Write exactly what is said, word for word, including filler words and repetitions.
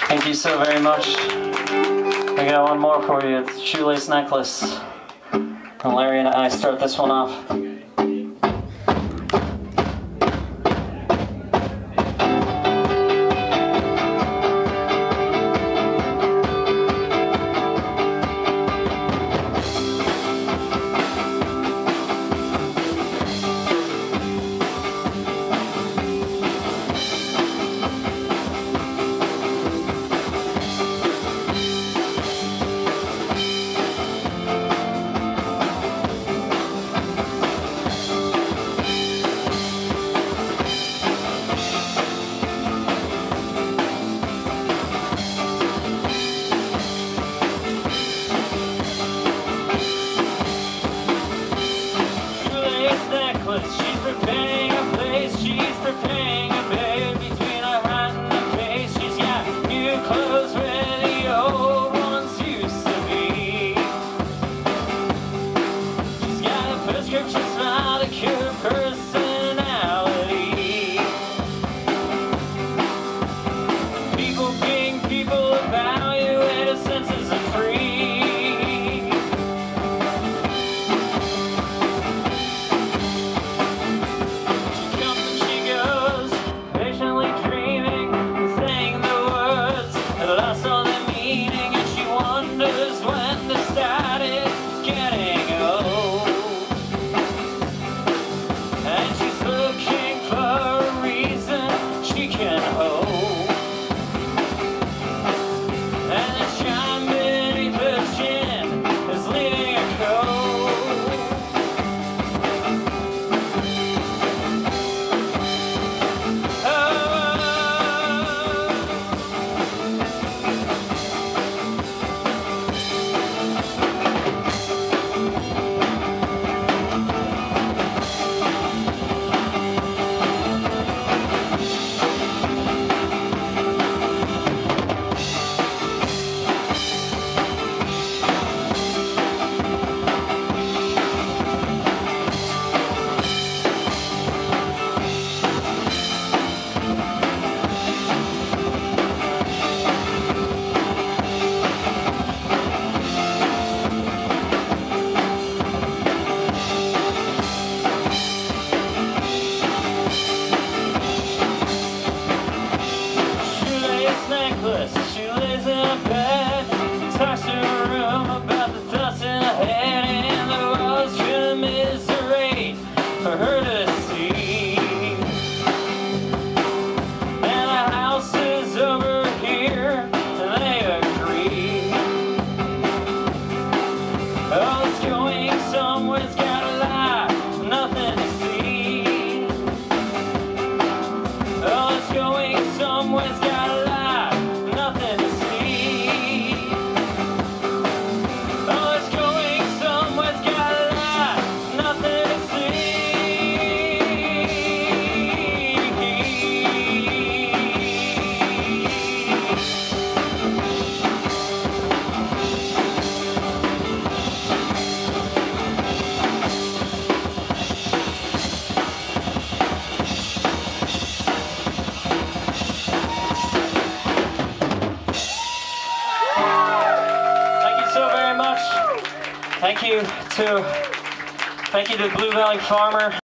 Thank you so very much. I got one more for you. It's Shoelace Necklace. And Larry and I start this one off. She's preparing a place, she's preparing a bed between her hat and her face. She's got new clothes where the old ones used to be. She's got a prescription smile to cure personality. People being people evaluate her senses of free. She lays in a bed, talks to her room about the thoughts in her head, and the walls commiserate for her to see. And the house is over here, and they agree. Oh, it's going somewhere, it's gotta lie, nothing to see. Oh, it's going somewhere, it's gotta lie. Thank you to, thank you to Blue Valley Farmer.